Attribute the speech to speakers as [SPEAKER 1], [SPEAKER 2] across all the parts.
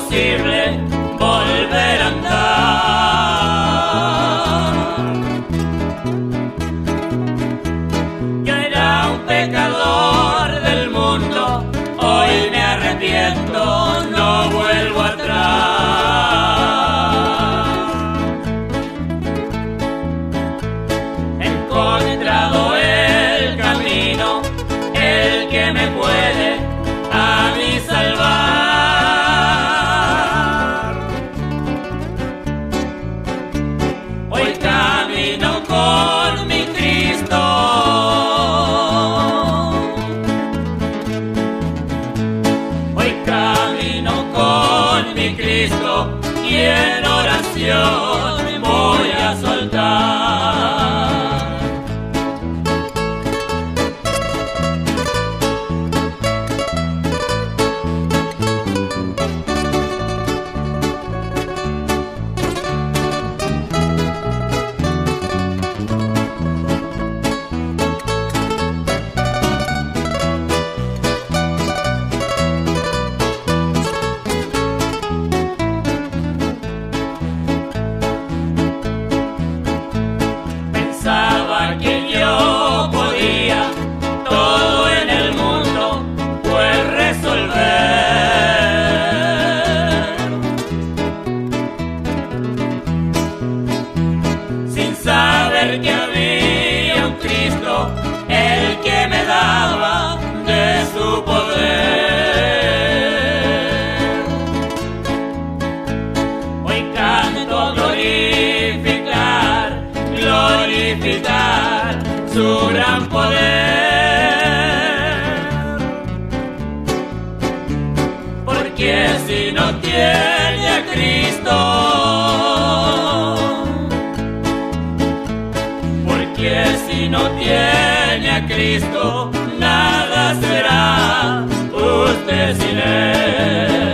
[SPEAKER 1] imposible volver a andar. Yo era un pecador del mundo, hoy me arrepiento, no vuelvo atrás. He encontrado el camino, el que me puede a mí salvar. Hoy camino con mi Cristo. Hoy camino con mi Cristo y en oración voy a soltar. Pensaba que yo podía todo en el mundo pues resolver, sin saber que había un Cristo, el que me daba de su poder. Hoy canto glorificar su gran poder, porque si no tiene a Cristo, porque si no tiene a Cristo, nada será usted sin Él.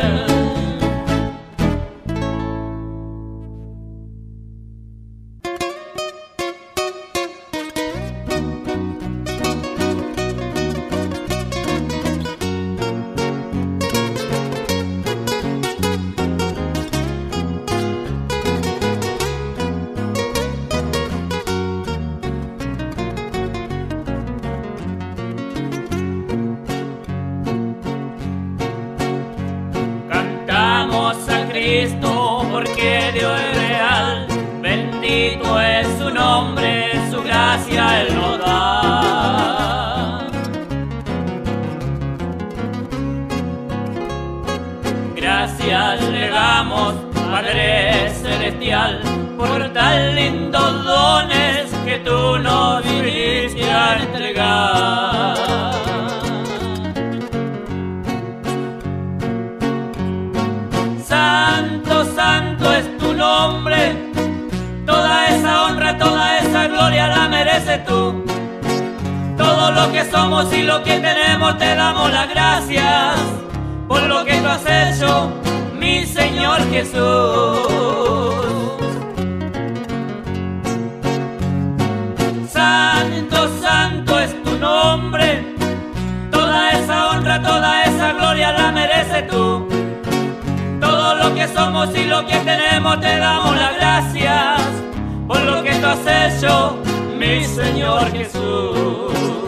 [SPEAKER 1] Cristo, porque Dios es real, bendito es su nombre, su gracia Él nos da. Gracias le damos, Padre Celestial, por tan lindos dones que tú nos viniste a entregar. Santo, santo es tu nombre, toda esa honra, toda esa gloria la mereces tú. Todo lo que somos y lo que tenemos te damos las gracias por lo que tú has hecho, mi Señor Jesús. Santo, santo es tu nombre, toda esa honra, toda esa gloria la mereces tú. Todo lo que somos y lo que tenemos te damos las gracias por lo que tú has hecho, mi Señor Jesús.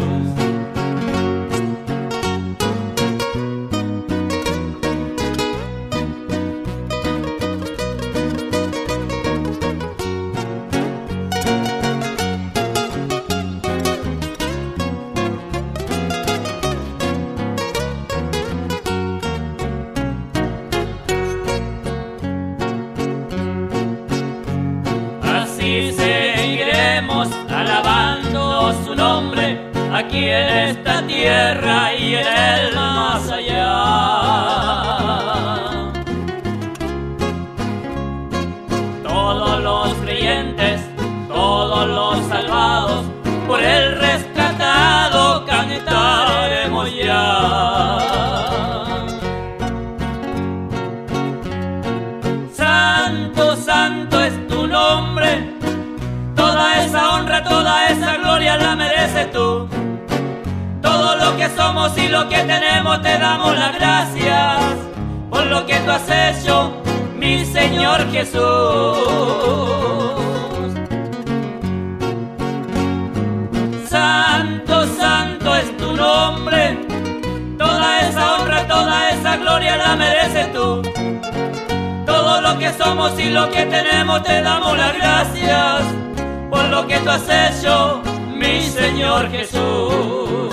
[SPEAKER 1] Así seguiremos alabando su nombre aquí en esta tierra y en el más allá. Todos los creyentes, todos los salvados, por el rescatado cantaremos ya. Santo, santo es tu nombre, toda esa honra, toda esa gloria la mereces tú. Todo lo que somos y lo que tenemos te damos las gracias por lo que tú has hecho, mi Señor Jesús. Santo, santo es tu nombre, toda esa honra, toda esa gloria la mereces tú. Todo lo que somos y lo que tenemos te damos las gracias, por lo que tú has hecho, mi Señor Jesús.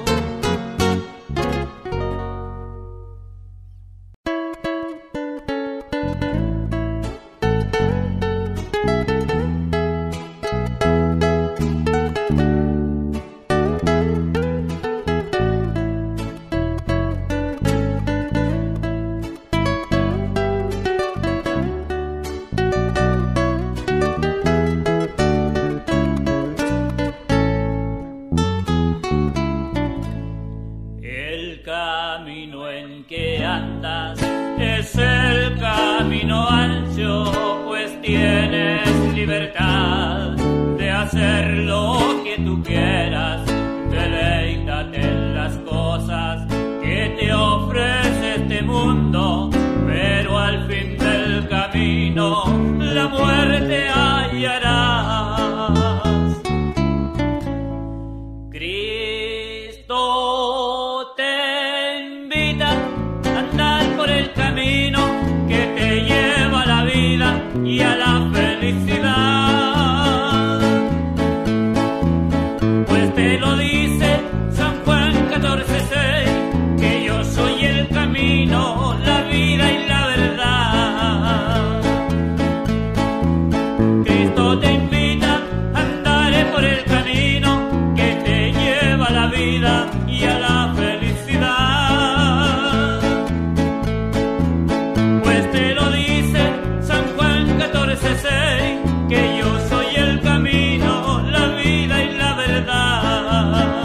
[SPEAKER 1] El camino en que andas es el camino ancho, pues tienes libertad de hacer lo que tú quieras. Deleítate en las cosas que te ofrece este mundo, pero al fin del camino la muerte hallarás. Cristo te invita a andar por el camino que te lleva a la vida y a la felicidad. Pues te lo dice San Juan 14:6, que yo soy el camino, la vida y la verdad. Cristo te invita a andar por el camino que te lleva a la vida y a la felicidad. Pues te lo dice San Juan 14:6, que yo soy el camino, la vida y la verdad.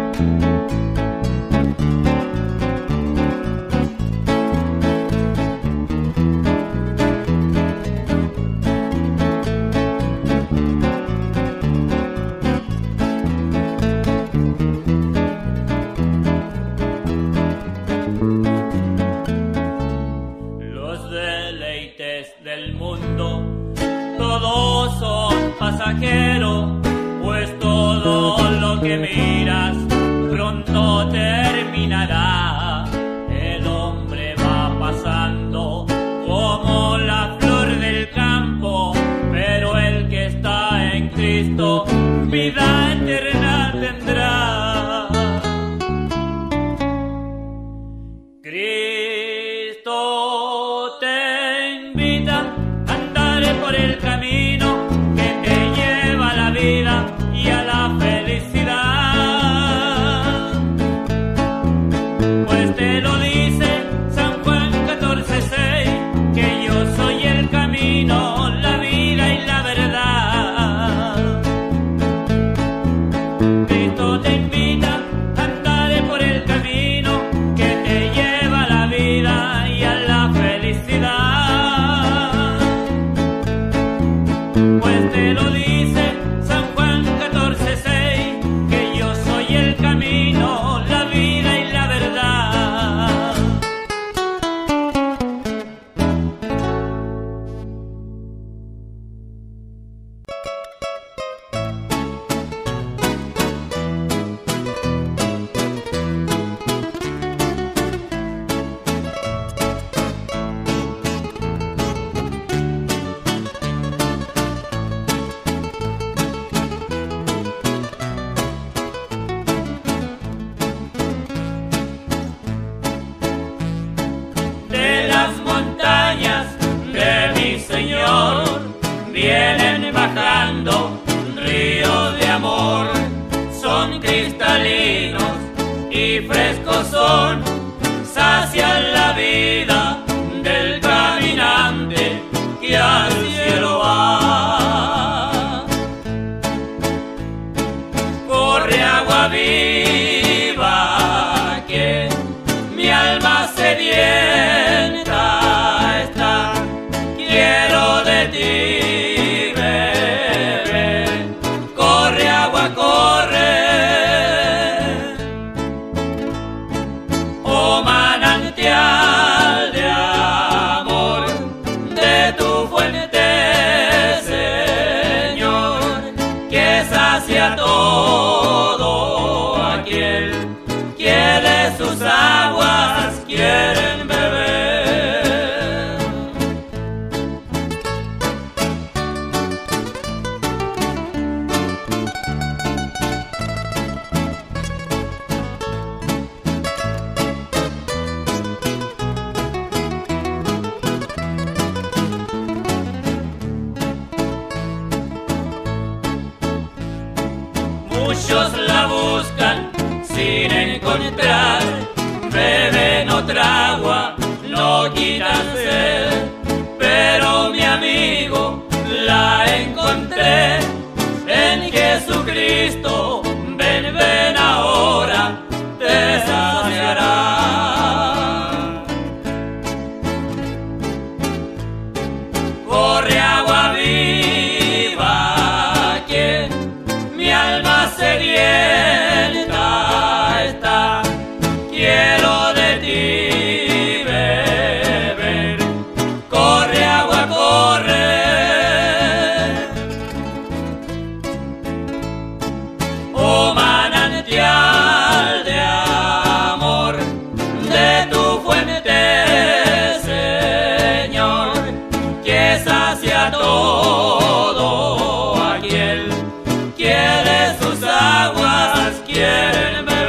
[SPEAKER 1] Los deleites del mundo todos son pasajeros, pues todo lo que miras pronto terminará. El hombre va pasando como la flor del campo, pero el que está en Cristo vida eterna tendrá. Cristo te invita a andar por el camino que te lleva a la vida y a la felicidad. Pues te lo dice San Juan 14:6, que yo soy el camino, la vida y la verdad. Cristo te invita a andar por el camino que te lleva a la vida y a la felicidad. Pues te lo dice San Juan 14:6, que yo soy el camino, la vida y la verdad. De las montañas de mi Señor vienen bajando ríos de amor, son cristalinos y frescos son, sacian la vida del caminante que al cielo va. Corre agua viva que mi alma sedienta está, quiero de ti beber. Corre agua, corre, oh manantial sacia todo aquel que de sus aguas quieren beber. Muchos la buscan sin encontrar, beben otra agua, no quitan sed, pero mi amigo la encontré en Jesucristo. Ven, ven ahora, te saciará. Corre agua viva, que mi alma sedienta está, quiero de ti beber. Corre agua, corre, oh manantial de amor, de tu fuente, Señor, que sacia todo aquel que de sus aguas quieren beber.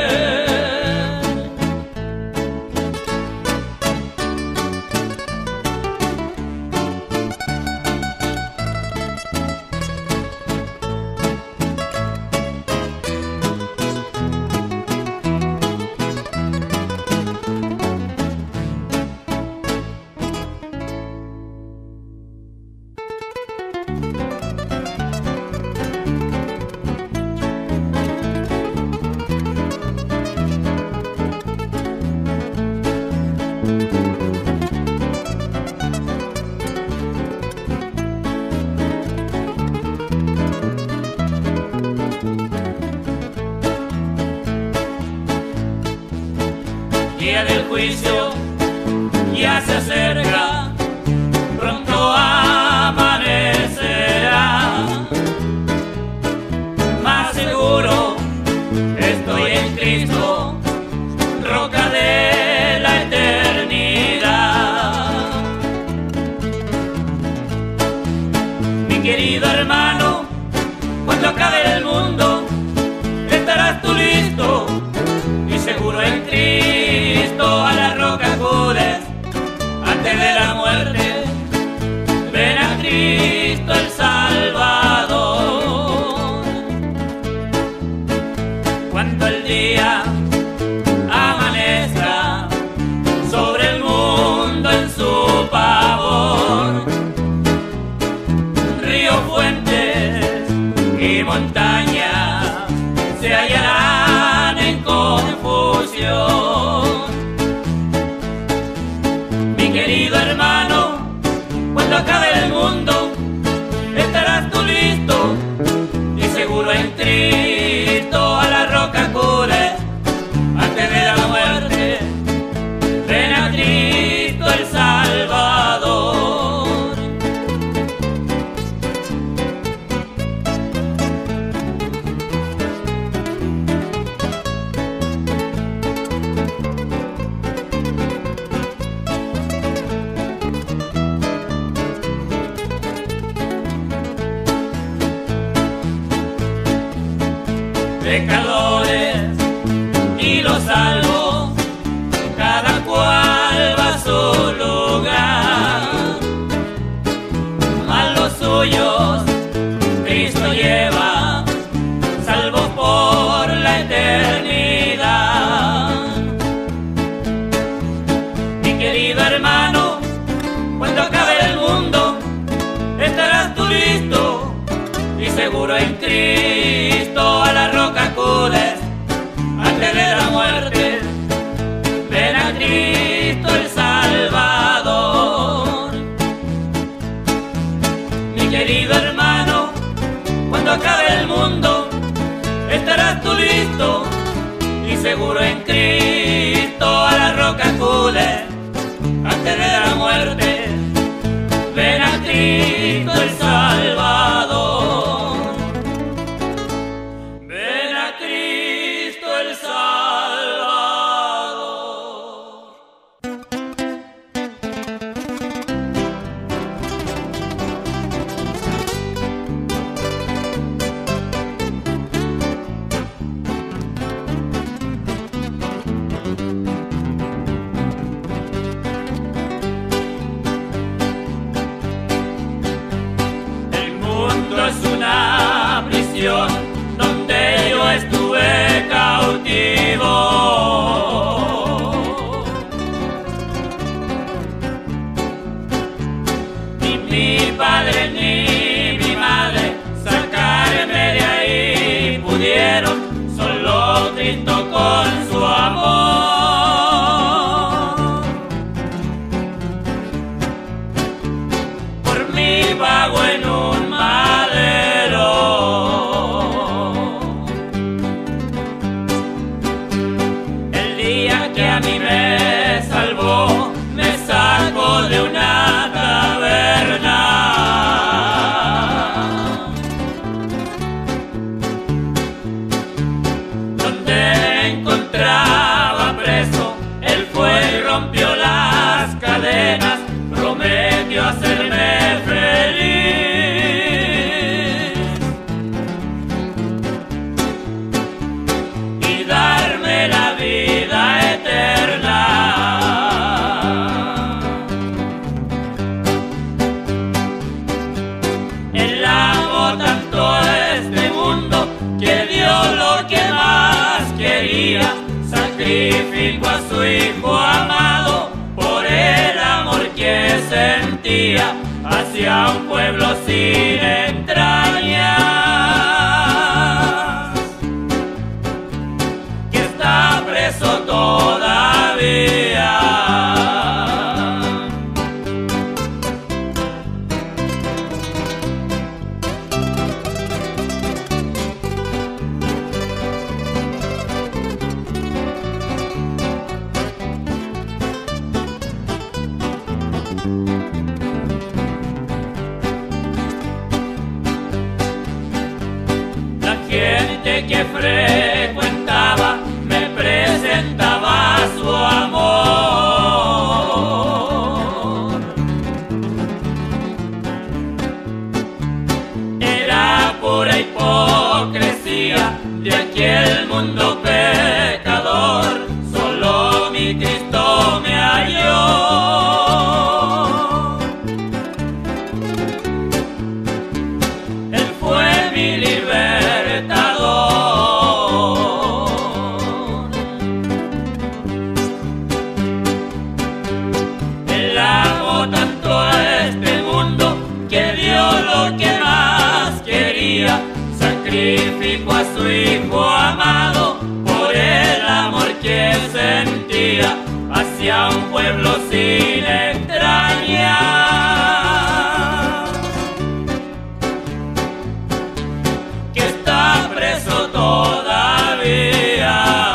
[SPEAKER 1] Día del juicio ya se acerca, pronto amanecerá. Más seguro estoy en Cristo, roca de la eternidad. Mi querido hermano, cuando acabe el mundo, estarás tú listo y seguro en Cristo a la roca acudes antes de la muerte. Ven a Cristo el Salvador. Cuando el día amanezca sobre el mundo en su pavor, río, fuentes y montañas se hallarán en confusión. Mi querido hermano, cuando acabe el mundo, estarás tú listo y seguro en Cristo a la roca acudes antes de la muerte. Ven a Cristo el Salvador. Pecadores y los salvos, cada cual va a su lugar. A los suyos Cristo lleva, salvos por la eternidad. Mi querido hermano, cuando acabe el mundo, estarás tú listo y seguro en Cristo a la roca acudes antes de la muerte. Ven a Cristo el Salvador. Mi querido hermano, cuando acabe el mundo, estarás tú listo y seguro en Cristo a la roca acudes antes de la muerte. Ven a Cristo el Salvador. sacrificó a su hijo amado por el amor que sentía hacia un pueblo sin entrañas, que está preso todavía. La gente que frecuentaba me presentaba su amor. Era pura hipocresía de aquel mundo pecador, solo mi Cristo me halló. Él fue mi libertador. Él amó tanto a este mundo que dio lo que más quería, sacrificó a su hijo amado por el amor que sentía hacia un pueblo sin entrañas, que está preso todavía.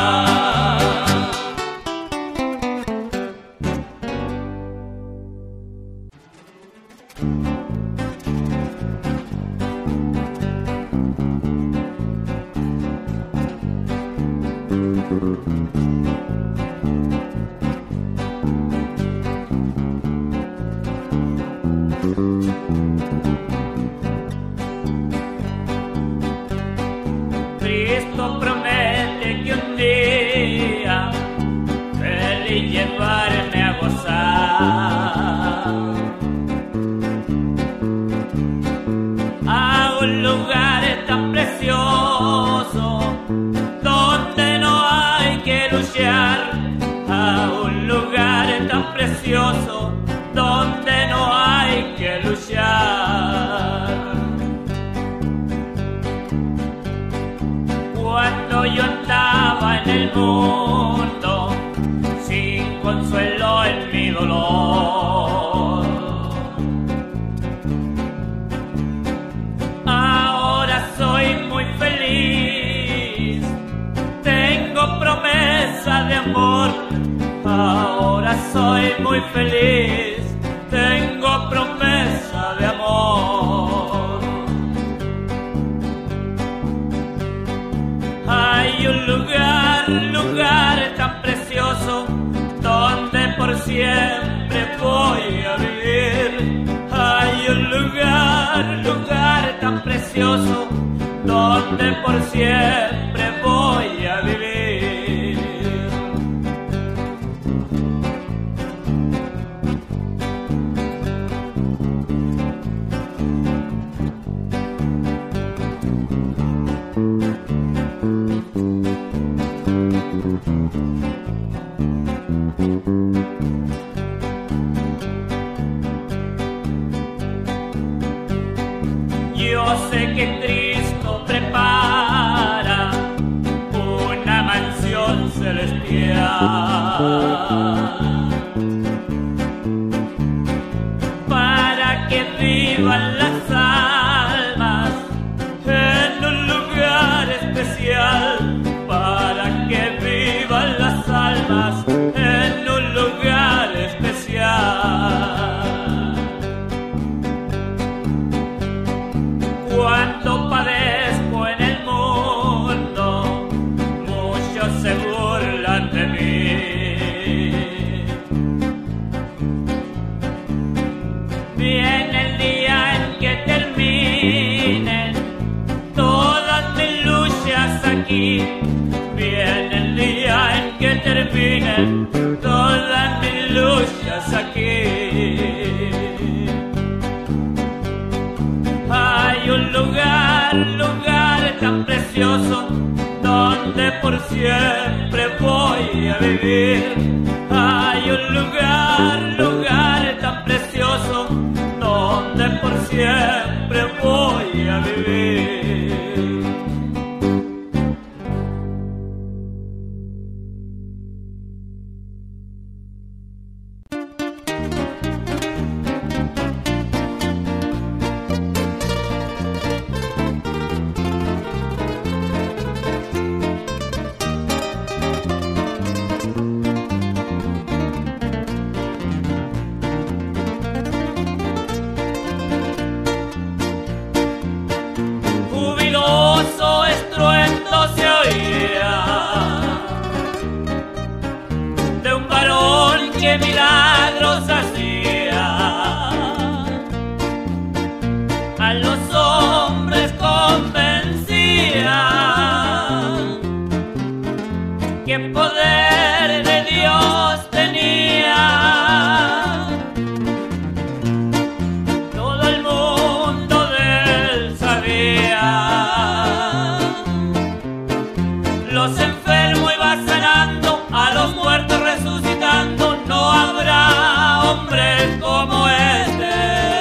[SPEAKER 1] Cristo promete que un día feliz llevarme a gozar a un lugar tan precioso donde no hay que luchar, a un lugar tan precioso donde no hay que luchar. Cuando yo andaba en el mundo sin consuelo en mi dolor, ahora soy muy feliz, tengo promesa de amor. Ahora soy muy feliz, tengo promesa de amor. Hay un lugar tan precioso donde por siempre voy a vivir. Hay un lugar tan precioso donde por siempre voy a vivir. Yo sé que Cristo prepara una mansión celestial para que vivan las almas en un lugar especial, para que vivan las almas en un lugar especial. Cuando padezco en el mundo, muchos se burlan de mí. Viene el día en que terminen todas mis luchas aquí. Viene el día en que terminen todas mis luchas aquí. Hay un lugar tan precioso donde por siempre voy a vivir. Hay un lugar tan precioso donde por siempre voy a vivir. Estruendo se oía de un varón que milagros hacía, a los hombres convencía que poder de Dios tenía. Todo el mundo de él sabía. Los enfermos iba sanando, a los muertos resucitando. No habrá hombres como este.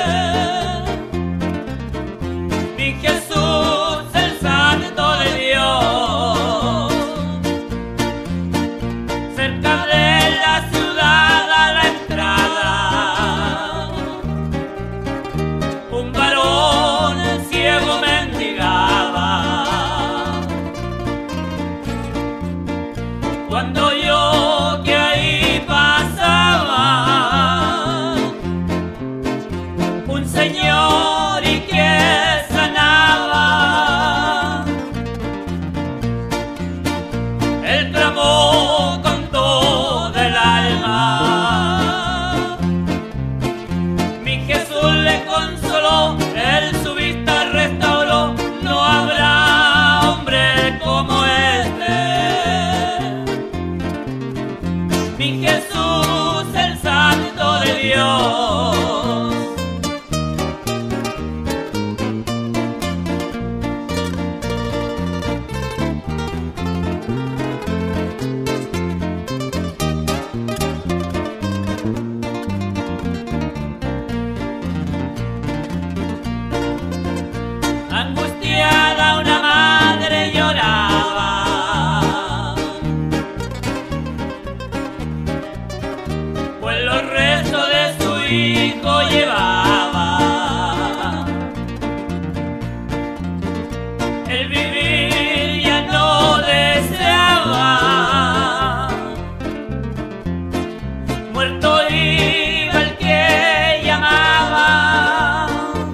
[SPEAKER 1] Mi Jesús, el Santo de Dios, cerca de la ciudad a la entrada, un varón ciego mendigaba. Cuando yo que ahí pasaba, un Señor y que sanaba, Él clamó con todo el alma. Mi Jesús le consoló, Él su vista restauró. No habrá hombre como este. Mi Jesús, el Santo de Dios. Angustiada una madre lloraba, pues los restos de su hijo llevaba. El vivir ya no deseaba, muerto iba el que llamaba.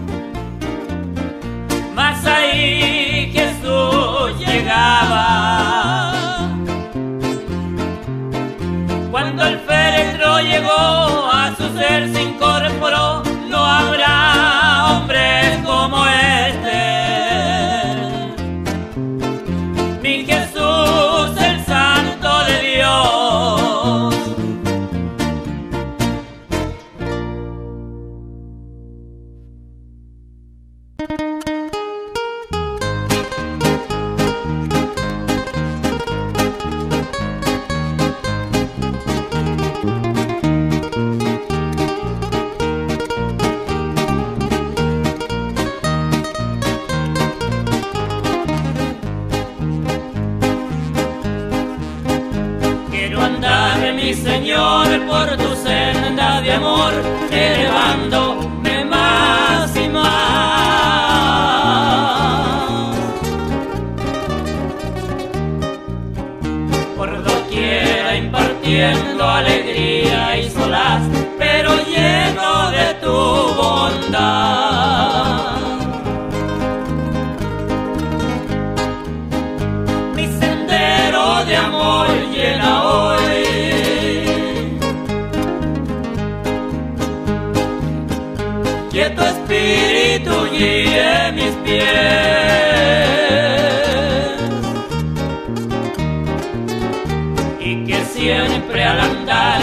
[SPEAKER 1] Mas ahí Jesús llegaba. Cuando el féretro llegó, a su ser se incorporó. No habrá hombres como este. Mi Jesús, el Santo de Dios. Quiero andar, mi Señor, por tu senda de amor, elevándome más y más. Por doquiera impartiendo alegría y solaz, pero lleno de tu bondad. Mi sendero de amor llena hoy, que tu espíritu guíe mis pies, y que siempre al andar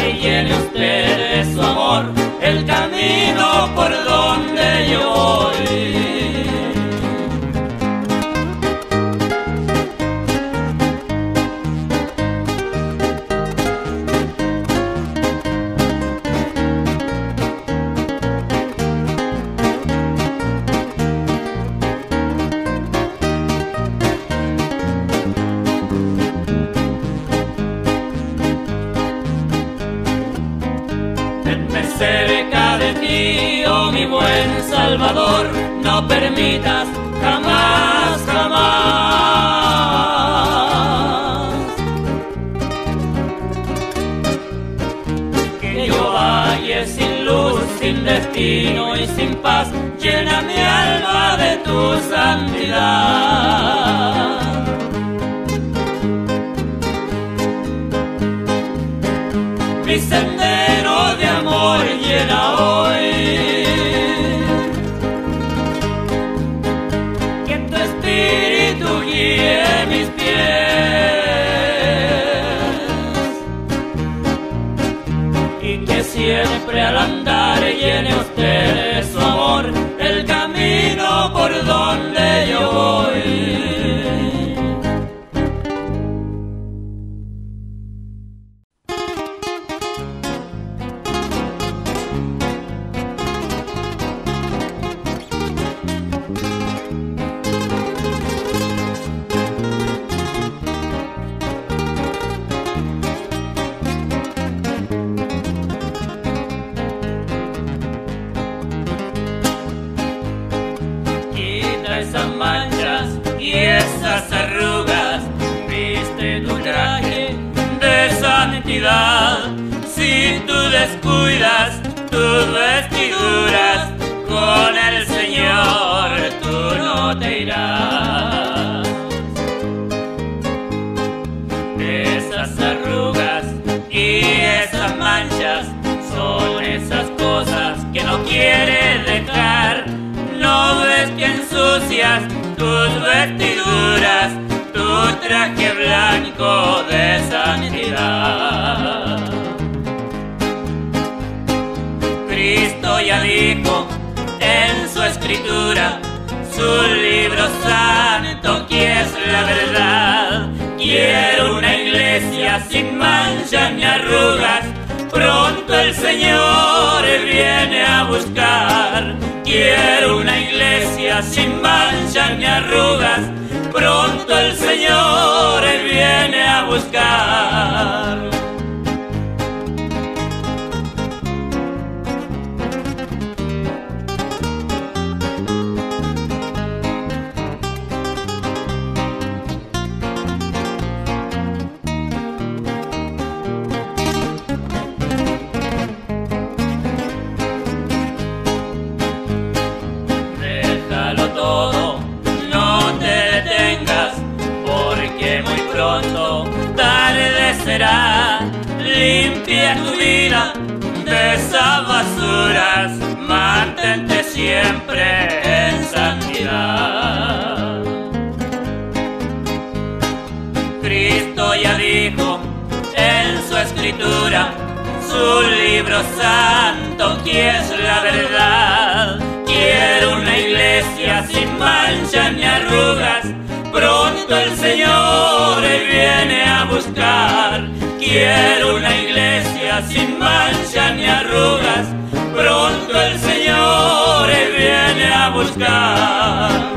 [SPEAKER 1] Salvador, no permitas jamás, jamás que yo vaya sin luz, sin destino y sin paz. Llena mi alma de tu santidad. Mi sendero de amor llena hoy, que tu espíritu guíe mis pies, y que siempre al andar llene usted de su amor el camino por donde yo voy. Esas manchas y esas arrugas, viste tu traje de santidad. Si tú descuidas tus vestiduras, con el Señor tú no te irás. Esas arrugas y esas manchas son esas cosas que no quieres dejar. No ves que ensucias tus vestiduras, tu traje blanco de santidad. Cristo ya dijo en su escritura, su libro santo que es la verdad. Quiero una iglesia sin manchas ni arrugas, pronto el Señor viene a buscar. Quiero una iglesia sin manchas ni arrugas, pronto el Señor viene a buscar. Limpia tu vida de esas basuras, mantente siempre en santidad. Cristo ya dijo en su escritura, su libro santo que es la verdad. Quiero una iglesia sin manchas ni arrugas, pronto el Señor viene a buscar. Quiero una iglesia sin manchas ni arrugas, pronto el Señor viene a buscar.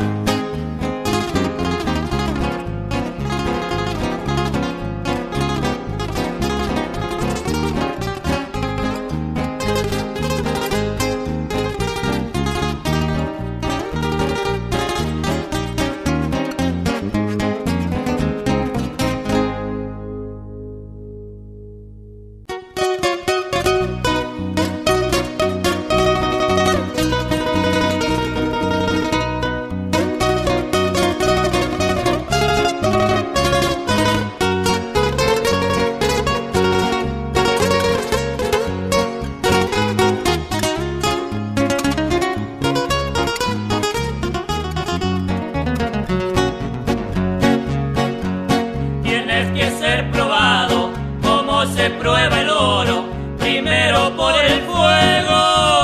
[SPEAKER 1] Prueba el oro primero por el fuego,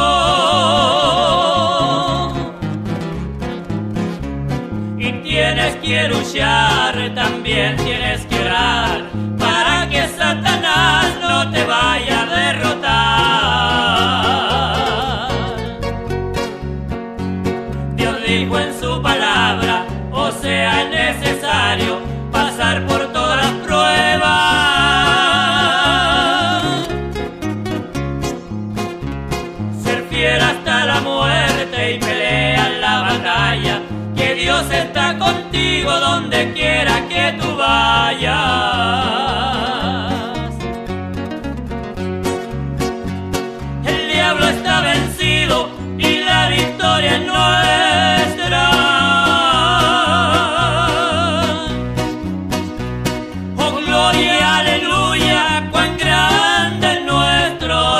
[SPEAKER 1] y tienes que luchar, también tienes que orar para que Satanás no te vaya a derrotar. Dios dijo en su palabra, o sea, es necesario pasar por todas las pruebas. Hasta la muerte y pelea está contigo donde quiera que tú vayas. El diablo está vencido y la victoria es nuestra. Oh gloria, aleluya, cuán grande es nuestro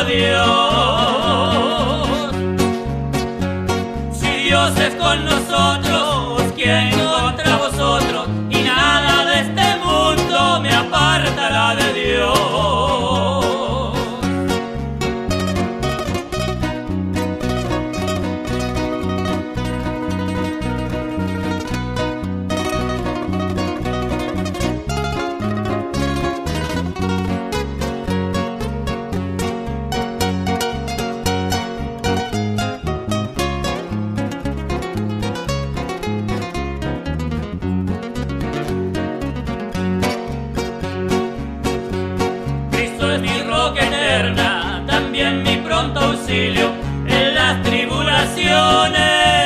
[SPEAKER 1] Dios. Si Dios es con nosotros, ¿quién contra vosotros? Y nada de este mundo me apartará de Dios. Mi roca eterna, también mi pronto auxilio en las tribulaciones.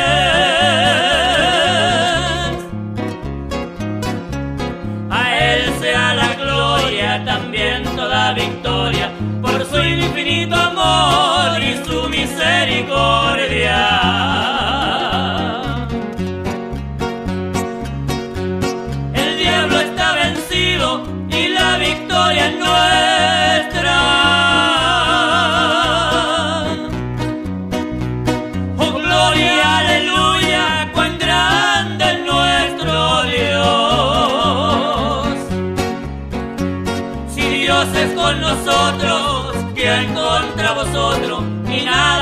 [SPEAKER 1] A Él sea la gloria, también toda victoria, por su infinito amor y su misericordia. El diablo está vencido y la victoria es nuestra. Oh gloria, aleluya, cuán grande es nuestro Dios. Si Dios es con nosotros, ¿quién contra vosotros? Y nada